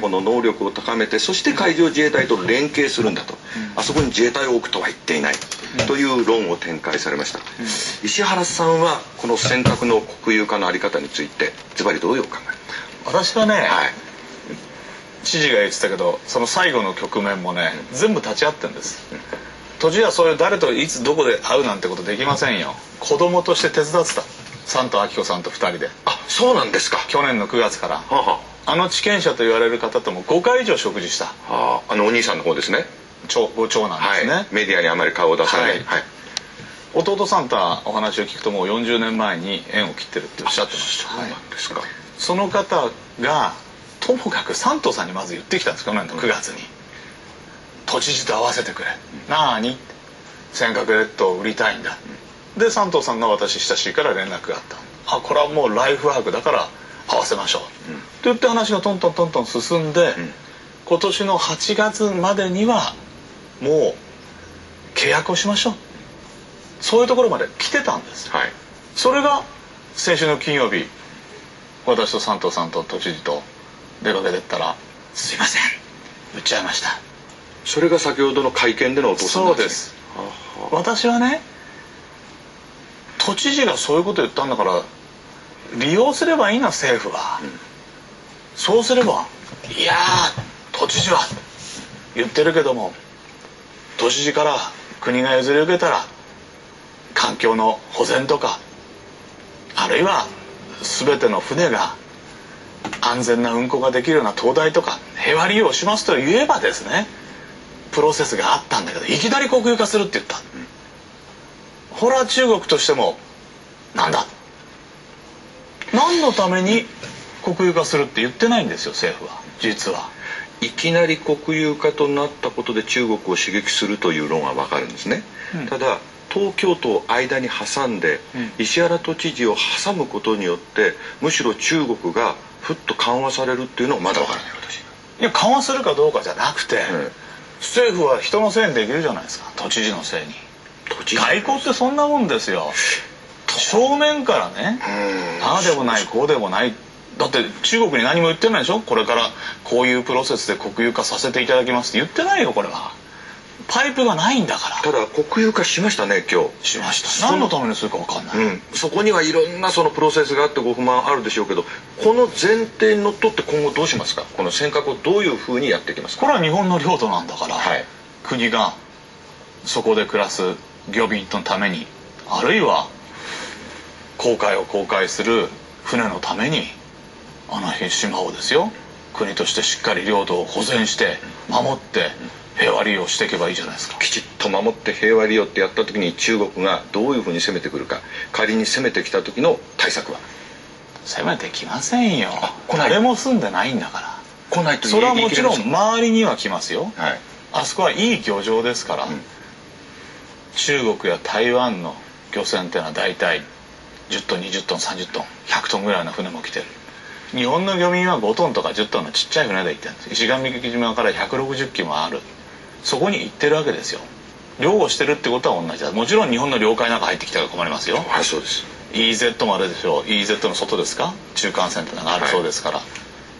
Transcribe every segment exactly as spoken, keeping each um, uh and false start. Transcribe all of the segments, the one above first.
この能力を高めて、そして海上自衛隊と連携するんだと、あそこに自衛隊を置くとは言っていないという論を展開されました。石原さんはこの尖閣の国有化の在り方についてズバリどういうお考え？ 私はね、はい、知事が言ってたけど、その最後の局面もね、うん、全部立ち会ってるんです。うん、都知事はそういう誰といつどこで会うなんてことできませんよ。子供として手伝ってた。山東昭子さんとふたりで。 あ、そうなんですか。 去年のくがつから、はあはあ、あの地権者と言われる方ともごかい以上食事した。 はあ、あのお兄さんの方ですね。 長ご長男ですね、はい、 メディアにあまり顔を出さない、はいはい、 弟さんとお話を聞くともうよんじゅうねんまえに縁を切ってるっておっしゃってました。 そうなんですか。 その方がともかく山東さんにまず言ってきたんです去年のくがつに、うん、都知事と会わせてくれ、うん、なーに尖閣列島を売りたいんだ、うん、で山東さんが私親しいから連絡があった。あ、これはもうライフワークだから会わせましょう、うん、って言って話がトントントントン進んで、うん、今年のはちがつまでにはもう契約をしましょう、そういうところまで来てたんです、はい、それが先週の金曜日、私と山東さんと都知事と出かけてったら「すいません売っちゃいました」。 それが先ほどの会見でのお父さんなんですね。 そうです。私はね、都知事がそういうこと言ったんだから利用すればいいな政府は、うん、そうすれば「いやー都知事は言ってるけども都知事から国が譲り受けたら環境の保全とかあるいは全ての船が安全な運航ができるような灯台とか平和利用します」と言えばですね、プロセスがあったんだけどいきなり国有化するって言った、うん、ほら中国としてもなんだ何のために国有化するって言ってないんですよ政府は。実はいきなり国有化となったことで中国を刺激するという論は分かるんですね、うん、ただ東京都を間に挟んで、うん、石原都知事を挟むことによってむしろ中国がふっと緩和されるっていうのはまだ分からない私。 いや緩和するかどうかじゃなくて、うん、政府は人のせいにできるじゃないですか、都知事のせいに。外交ってそんなもんですよ。正面からね、ああでもないこうでもない、だって中国に何も言ってないでしょ。これからこういうプロセスで国有化させていただきますって言ってないよ。これはパイプがないんだから。 ただ国有化しましたね今日。 しました。何のためにするか分かんない、 うん、そこにはいろんなそのプロセスがあってご不満あるでしょうけど、この前提にのっとって今後どうしますか。この尖閣をどういうふうにやっていきますか。 これは日本の領土なんだから、はい、国がそこで暮らす漁民のために、あるいは航海を航海する船のためにあの島をですよ、国としてしっかり領土を保全して守って平和利用していけばいいじゃないですか。 きちっと守って平和利用ってやった時に中国がどういうふうに攻めてくるか、仮に攻めてきた時の対策は。 攻めてきませんよ。誰も住んでないんだから。 来ないとそれはもちろん周りには来ますよ、はい、あそこはいい漁場ですから、うん、中国や台湾の漁船っていうのは大体じゅっトンにじゅっトンさんじゅっトンひゃくトンぐらいの船も来てる。日本の漁民はごトンとかじゅっトンのちっちゃい船で行ってるんです。石上島からひゃくろくじゅっキロもある、そこに行ってるわけですよ。漁をしてるってことは同じだ。もちろん日本の領海なんか入ってきたら困りますよ。 はい、そうです。 イーゼット もあるでしょう。 イーゼット の外ですか、中間線ってのがあるそうですから、はい、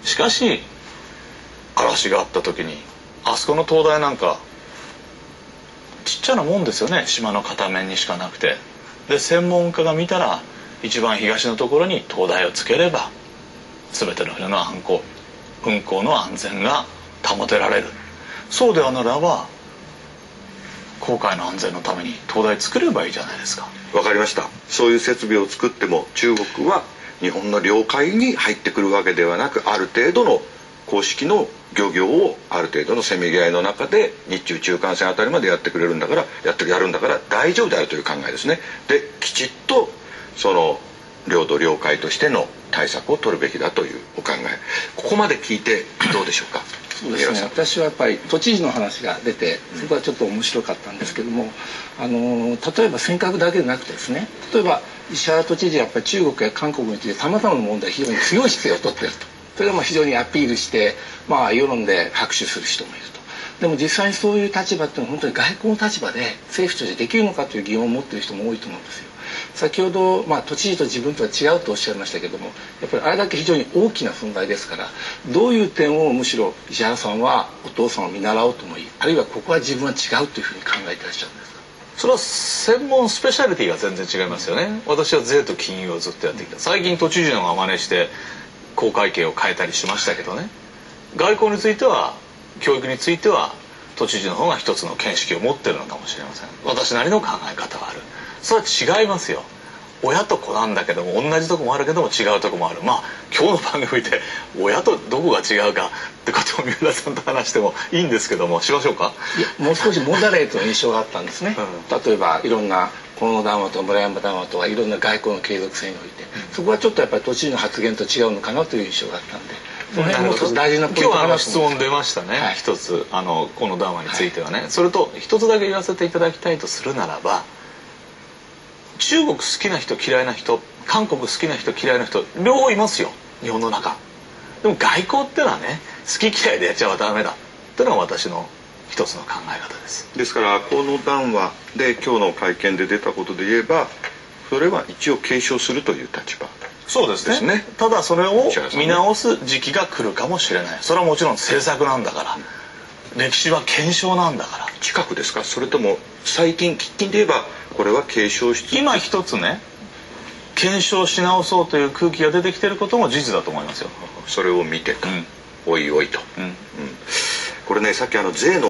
しかし嵐があった時にあそこの灯台なんかちっちゃなもんですよね。島の片面にしかなくて、で専門家が見たら一番東のところに灯台をつければ全ての船の運航運航の安全が保てられる。そうではならば航海の安全のために灯台作ればいいじゃないですか。 わかりました。そういう設備を作っても中国は日本の領海に入ってくるわけではなく、ある程度の公式の漁業をある程度のせめぎ合いの中で日中中間線あたりまでやってくれるんだからやってやるんだから大丈夫であるという考えですね。できちっとその領土領海としての対策を取るべきだというお考え、ここまで聞いてどうでしょうか。 そうですね、私はやっぱり都知事の話が出てそこはちょっと面白かったんですけども、あの例えば尖閣だけでなくてですね、例えば石原都知事はやっぱり中国や韓国についてさまざまな問題非常に強い姿勢を取っていると、それがまあ非常にアピールして、まあ、世論で拍手する人もいると。でも実際にそういう立場っていうのは本当に外交の立場で政府としてできるのかという疑問を持っている人も多いと思うんですよ。 先ほど、まあ、都知事と自分とは違うとおっしゃいましたけども、やっぱりあれだけ非常に大きな存在ですから、どういう点をむしろ石原さんはお父さんを見習おうと思い、あるいはここは自分は違うというふうに考えていらっしゃるんですか？ それは専門スペシャリティが全然違いますよね。私は税と金融をずっとやってきた。最近都知事のが真似して公会計を変えたりしましたけどね。外交については、教育については都知事の方が一つの見識を持ってるのかもしれません。私なりの考え方がある。それは違いますよ。親と子なんだけども、同じとこもあるけども違うとこもある。まあ今日の番組で親とどこが違うかってことを三浦さんと話してもいいんですけども、しましょうか。 いや、もう少しモダレートの印象があったんですね、うん、例えばいろんな河野談話と村山談話とはいろんな外交の継続性において、そこはちょっとやっぱり都知事の発言と違うのかなという印象があったんで、その辺も一つ大事なポイントかなと思います。 今日はあの質問出ましたね、はい、一つあの河野談話についてはね、はい、それと一つだけ言わせていただきたいとするならば、中国好きな人嫌いな人、韓国好きな人嫌いな人両方いますよ、日本の中。でも外交ってのはね、好き嫌いでやっちゃダメだっていうのが私の一つの考え方です。 ですから河野談話で今日の会見で出たことで言えば、それは一応継承するという立場。 そうですね。ですね。ただそれを見直す時期が来るかもしれない。それはもちろん政策なんだから、うん、歴史は検証なんだから。 近くですか、それとも最近喫緊で言えばこれは継承しつつ、 今一つね、検証し直そうという空気が出てきていることも事実だと思いますよ。 それを見てと、うん、おいおいと、うんうん、これね、さっきあの税の